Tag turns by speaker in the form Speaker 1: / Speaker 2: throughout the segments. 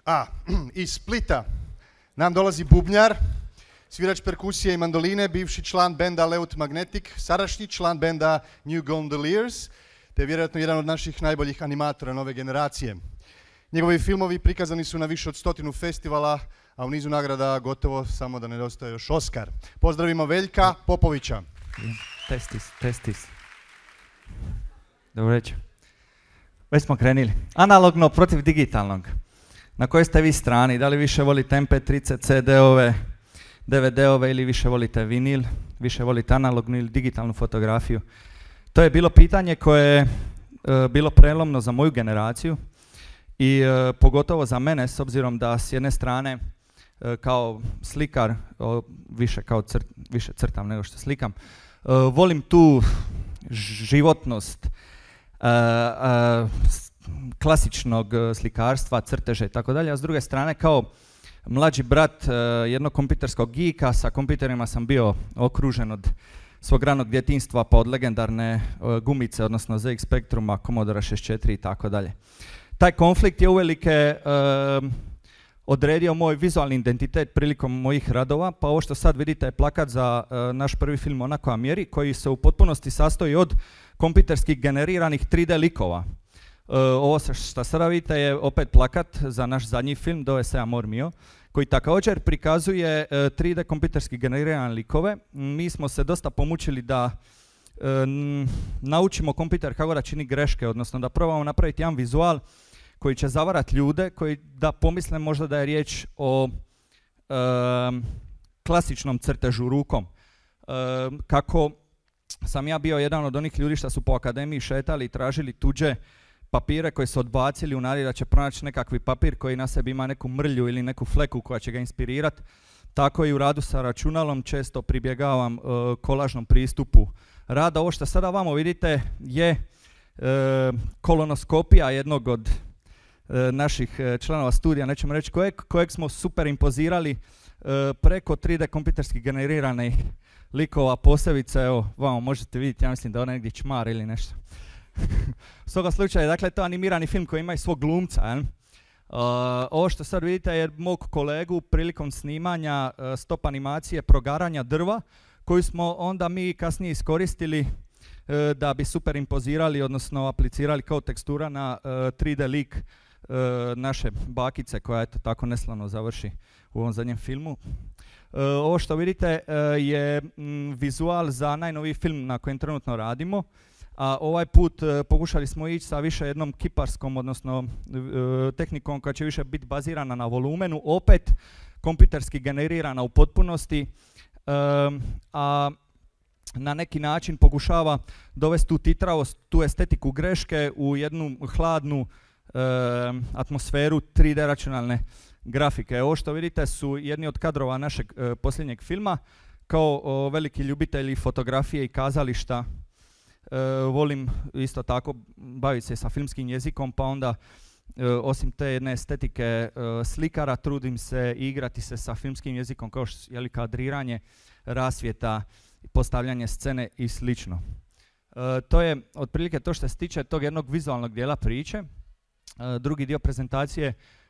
Speaker 1: A, iz Splita nam dolazi bubnjar, svirač perkusije i mandoline, bivši član benda Leut Magnetic, sadašnji član benda New Gondoliers, te vjerojatno jedan od naših najboljih animatora nove generacije. Njegovi filmovi prikazani su na više od 100 festivala, a u nizu nagrada gotovo samo da nedostaje još Oskar. Pozdravimo Veljka Popovića.
Speaker 2: Testis. Dobro večer. Već smo krenili. Analogno protiv digitalnog. Na kojoj ste vi strani? Da li više volite MP3, CD-ove, DVD-ove ili više volite vinil? Više volite analognu ili digitalnu fotografiju? To je bilo pitanje koje je bilo prelomno za moju generaciju i pogotovo za mene, s obzirom da s jedne strane kao slikar, više crtam nego što slikam, volim tu životnost klasičnog slikarstva, crteže i tako dalje, a s druge strane kao mlađi brat jednog kompjuterskog geeka, sa kompjuterima sam bio okružen od svog ranog djetinjstva pa od legendarne gumice, odnosno ZX Spectruma, Commodore 64 i tako dalje. Taj konflikt je uvelike odredio moj vizualni identitet prilikom mojih radova, pa ovo što sad vidite je plakat za naš prvi film Onako Amjeri, koji se u potpunosti sastoji od kompjuterskih generiranih 3D likova. Ovo što sada vidite je opet plakat za naš zadnji film Dove se Amor Mio, koji također prikazuje 3D kompjuterski generirane likove. Mi smo se dosta pomučili da naučimo kompjuter kako da čini greške, odnosno da probamo napraviti jedan vizual koji će zavarati ljude, koji da pomisle možda da je riječ o klasičnom crtežu rukom. Kako sam ja bio jedan od onih ljudi što su po akademiji šetali i tražili tuđe papire koji su odbacili u nadi da će pronaći nekakvi papir koji na sebi ima neku mrlju ili neku fleku koja će ga inspirirati. Tako i u radu sa računalom često pribjegavam kolažnom pristupu rada. Ovo što sada vamo vidite je kolonoskopija jednog od naših članova studija, nećemo reći kojeg smo super impozirali preko 3D kompjuterski generiranih likova, posebice, evo, vamo možete vidjeti, ja mislim da je negdje čmar ili nešto. U svakom slučaju, dakle, to je animirani film koji ima i svog glumca. Ovo što sad vidite je mog kolegu prilikom snimanja stop animacije progaranja drva, koju smo onda mi kasnije iskoristili da bi super impozirali, odnosno aplicirali kao tekstura na 3D lik naše bakice koja eto tako neslano završi u ovom zadnjem filmu. Ovo što vidite je vizual za najnoviji film na kojem trenutno radimo, a ovaj put pokušali smo ići sa više jednom kiparskom, odnosno tehnikom koja će više biti bazirana na volumenu, opet kompjuterski generirana u potpunosti, a na neki način pokušava dovesti tu titravost, tu estetiku greške u jednu hladnu atmosferu 3D računalne grafike. Ovo što vidite su jedni od kadrova našeg posljednjeg filma. Kao veliki ljubitelji fotografije i kazališta volim isto tako baviti se sa filmskim jezikom, pa onda osim te jedne estetike slikara trudim se igrati se sa filmskim jezikom kao što kadriranje, rasvjeta, postavljanje scene i slično. To je otprilike to što se tiče tog jednog vizualnog dijela priče. Drugi dio prezentacije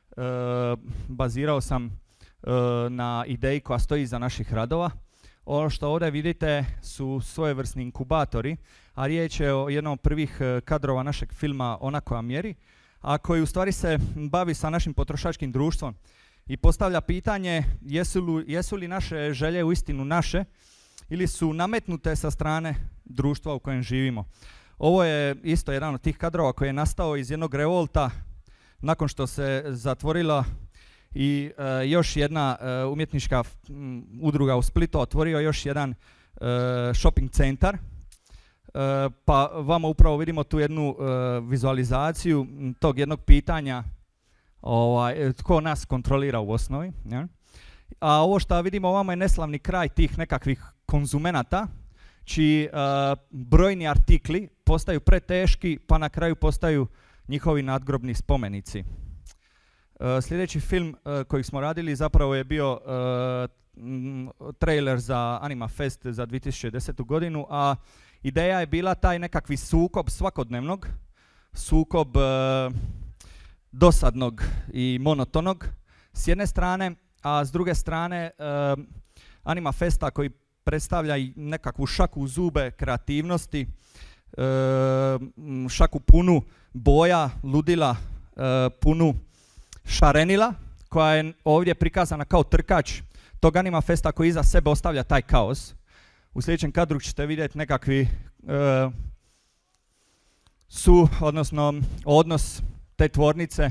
Speaker 2: bazirao sam na ideji koja stoji iza naših radova. Ono što ovdje vidite su svojevrsni inkubatori, a riječ je o jednom od prvih kadrova našeg filma Onako Amjeri, a koji u stvari se bavi sa našim potrošačkim društvom i postavlja pitanje jesu li naše želje uistinu naše ili su nametnute sa strane društva u kojem živimo. Ovo je isto jedan od tih kadrova koji je nastao iz jednog revolta nakon što se zatvorila i još jedna umjetnička udruga u Splitu otvorio još jedan shopping centar. Pa vamo upravo vidimo tu jednu vizualizaciju tog jednog pitanja tko nas kontrolira u osnovi. Ja? A ovo što vidimo ovamo je neslavni kraj tih nekakvih konzumenata čiji brojni artikli postaju preteški pa na kraju postaju njihovi nadgrobni spomenici. Sljedeći film koji smo radili zapravo je bio trailer za Anima Fest za 2010. godinu, a ideja je bila taj nekakvi sukob svakodnevnog, sukob dosadnog i monotonog s jedne strane, a s druge strane Anima Festa koji predstavlja i nekakvu šaku u zube kreativnosti, šaku punu boja, ludila, punu šarenila, koja je ovdje prikazana kao trkač tog Anima Festa koji iza sebe ostavlja taj kaos. U sljedećem kadru ćete vidjeti nekakvi odnos te tvornice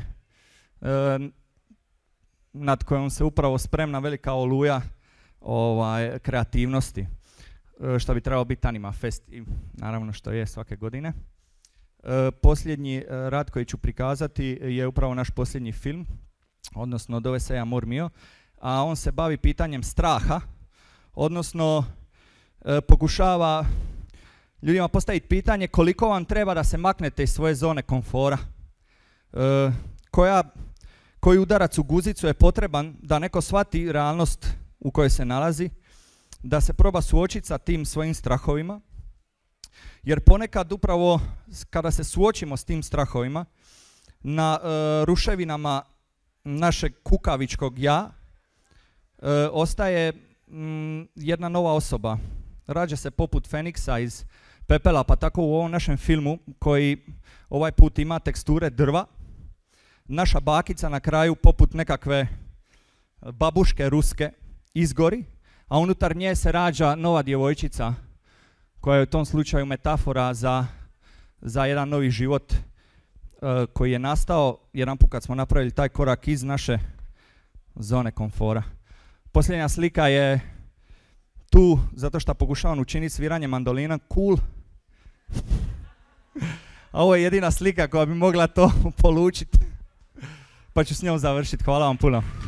Speaker 2: nad kojom se upravo spremna velika oluja kreativnosti, što bi trebalo biti Anima Fest i naravno što je svake godine. Posljednji rad koji ću prikazati je upravo naš posljednji film, odnosno Dove se Amor Mio, a on se bavi pitanjem straha, odnosno pokušava ljudima postaviti pitanje koliko vam treba da se maknete iz svoje zone komfora. Koji udarac u guzicu je potreban da neko shvati realnost u kojoj se nalazi, da se proba suočiti sa tim svojim strahovima, jer ponekad upravo kada se suočimo s tim strahovima, na ruševinama našeg kukavičkog ja ostaje jedna nova osoba. Rađa se poput Feniksa iz pepela, pa tako u ovom našem filmu koji ovaj put ima teksture drva. Naša bakica na kraju poput nekakve babuške ruske izgori, a unutar nje se rađa nova djevojčica koja je u tom slučaju metafora za jedan novi život koji je nastao jedan put kad smo napravili taj korak iz naše zone komfora. Posljednja slika je tu zato što pokušavam učiniti sviranje mandolina cool. A ovo je jedina slika koja bi mogla to polučiti. Pa ću s njom završiti. Hvala vam puno.